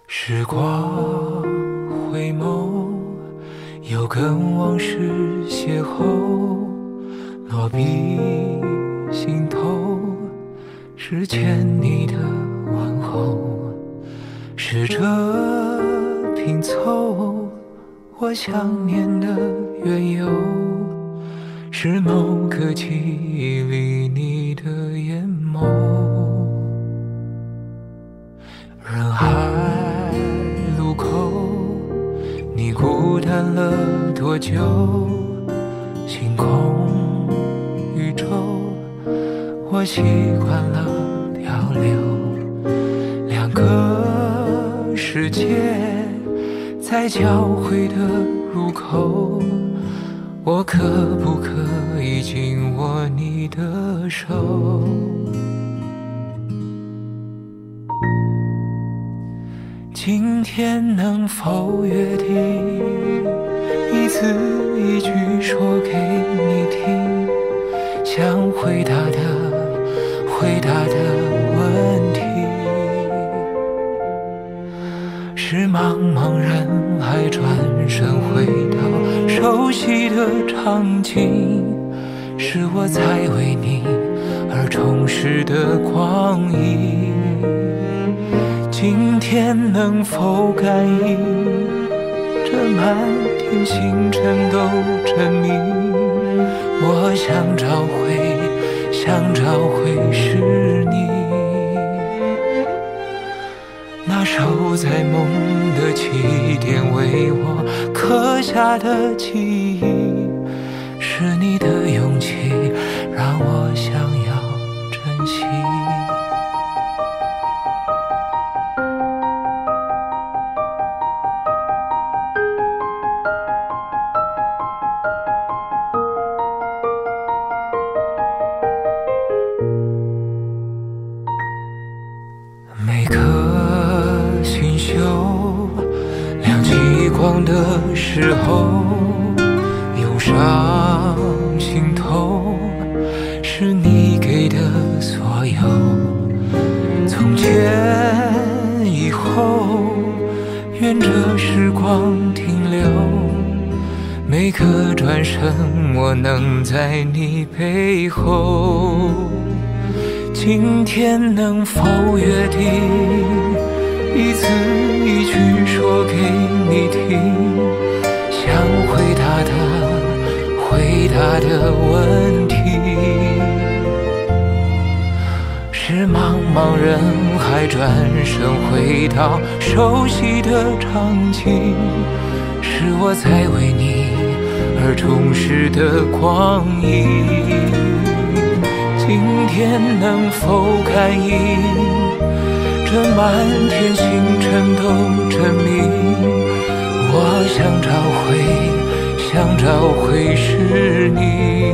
时光回眸，又跟往事邂逅，落笔心头，是欠你的问候，试着拼凑我想念的缘由，是某个记忆里你的眼眸。人海路口，你孤单了多久？星空宇宙，我习惯了漂流。两个世界在交汇的入口，我可不可以紧握你的手？今天能否约定，一字一句说给你听，想回答的问题，是茫茫人海转身回到熟悉的场景，是我在为你而充实的光阴。今天能否感应，这满天星辰都证明，我想找回是你。那守在梦的起点为我刻下的记忆，是你的勇气让我想要珍惜。每颗星宿亮起光的时候，涌上心头，是你给的所有。从前以后，愿这时光停留，每个转身我能在你背后。今天能否约定，一字一句说给你听，想回答的问题，是茫茫人海转身回到熟悉的场景，是我在为你而充实的光阴。今天能否感应，这满天星辰都证明，我想找回是你。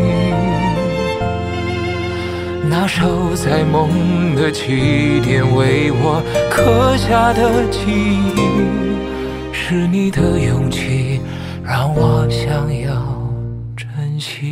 那守在梦的起点为我刻下的记忆，是你的勇气让我想要珍惜。